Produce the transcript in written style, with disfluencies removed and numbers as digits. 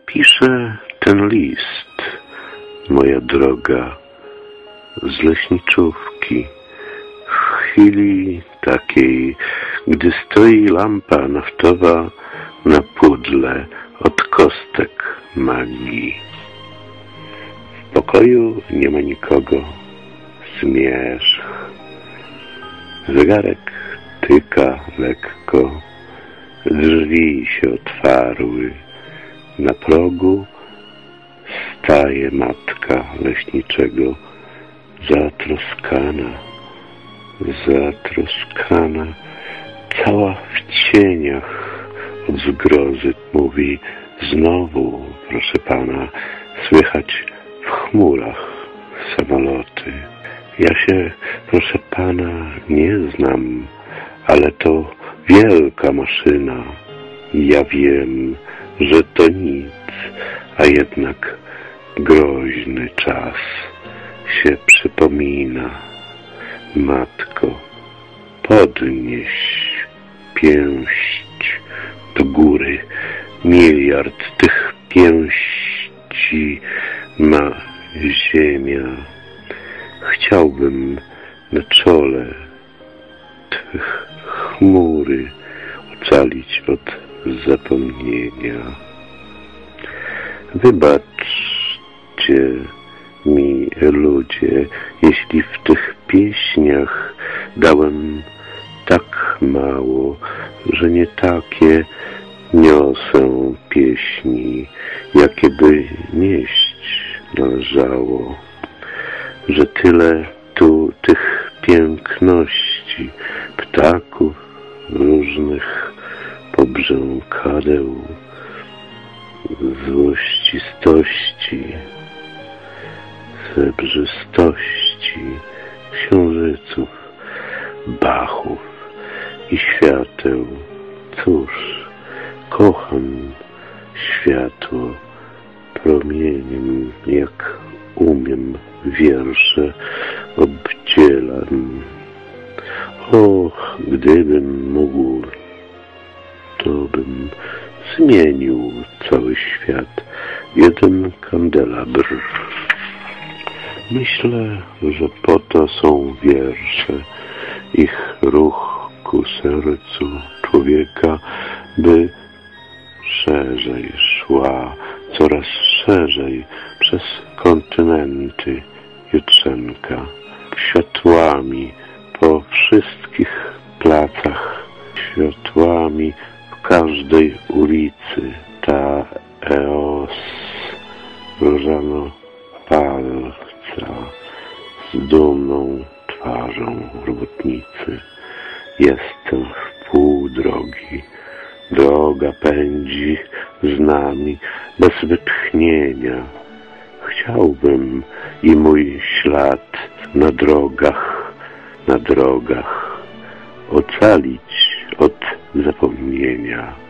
Piszę ten list, moja droga, z leśniczówki, w chwili takiej, gdy stoi lampa naftowa na pudle od kostek magii. W pokoju nie ma nikogo, zmierzch. Zegarek tyka lekko, drzwi się otwarły. Na progu staje matka leśniczego, zatroskana, cała w cieniach od zgrozy. Mówi: znowu, proszę pana, słychać w chmurach samoloty. Ja się, proszę pana, nie znam, ale to wielka maszyna. Ja wiem, że to nic, a jednak groźny czas się przypomina. Matko, podnieś pięść do góry. Miliard tych pięści ma ziemia. Chciałbym na czole twych chmury ocalić od zapomnienia. Wybaczcie mi, ludzie, jeśli w tych pieśniach dałem tak mało, że nie takie niosę pieśni, jakie by nieść należało, że tyle tu tych piękności, ptaków różnych pobrzękadeł, złościstości, srebrzystości, księżyców, bachów i świateł. Cóż, kocham światło, promieniem jak umiem wiersze obdzielam. Och, gdybym mógł, to bym zmienił cały świat w jeden kandelabr. Myślę, że po to są wiersze, ich ruch ku sercu człowieka, by szerzej szła, coraz szerzej przez kontynenty jutrzenka, światłami po wszystkich placach, światłami w każdej ulicy. Ta eos różano palca z dumną twarzą robotnicy. Jestem w pół drogi. Droga pędzi z nami bez wytchnienia. Chciałbym i mój ślad na drogach ocalić od zapomnienia.